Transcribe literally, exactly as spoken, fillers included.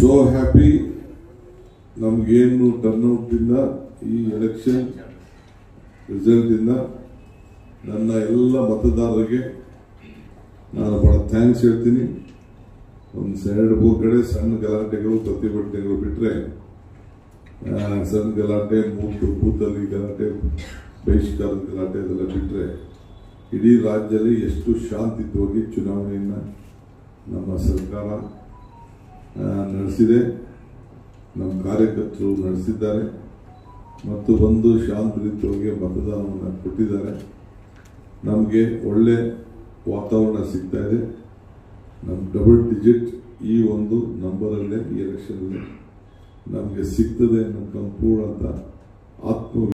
So happy. ನಮಗೇನು turnout ಇಂದ ಈ ಎಲೆಕ್ಷನ್ ರಿಸಲ್ಟ್ ಇಂದ ನನ್ನ ಎಲ್ಲ ಮತದಾರರಿಗೆ ನಾನು ಬಹಳ ಥ್ಯಾಂಕ್ಸ್ ಹೇಳ್ತೀನಿ. ಒಂದು ಎರಡು ಮೂರು ಕಡೆ ಸಣ್ಣ ಗಲಾಟೆಗಳು ಪ್ರತಿಭಟನೆಗಳು ಬಿಟ್ಟರೆ, ಸಣ್ಣ ಗಲಾಟೆ, ಮೂಟು ಬೂತಲ್ಲಿ ಗಲಾಟೆ, ಬಹಿಷ್ಕಾರದ ಗಲಾಟೆ ಅದೆಲ್ಲ ಬಿಟ್ಟರೆ ಇಡೀ ರಾಜ್ಯದಲ್ಲಿ ಎಷ್ಟು ಶಾಂತಿಯುತವಾಗಿ ಚುನಾವಣೆಯನ್ನು ನಮ್ಮ ಸರ್ಕಾರ ನಡೆಸಿದೆ, ನಮ್ಮ ಕಾರ್ಯಕರ್ತರು ನಡೆಸಿದ್ದಾರೆ ಮತ್ತು ಒಂದು ಶಾಂತಿಯುತವಾಗಿ ಮತದಾನವನ್ನು ಕೊಟ್ಟಿದ್ದಾರೆ. ನಮಗೆ ಒಳ್ಳೆ ವಾತಾವರಣ ಸಿಗ್ತಾ ಇದೆ. ನಮ್ಮ ಡಬಲ್ ಡಿಜಿಟ್ ಈ ಒಂದು ನಂಬರಲ್ಲೇ ಈ ಎಲೆಕ್ಷನಲ್ಲಿ ನಮಗೆ ಸಿಗ್ತದೆ ಅನ್ನೋ ಸಂಪೂರ್ಣ ಆತ್ಮ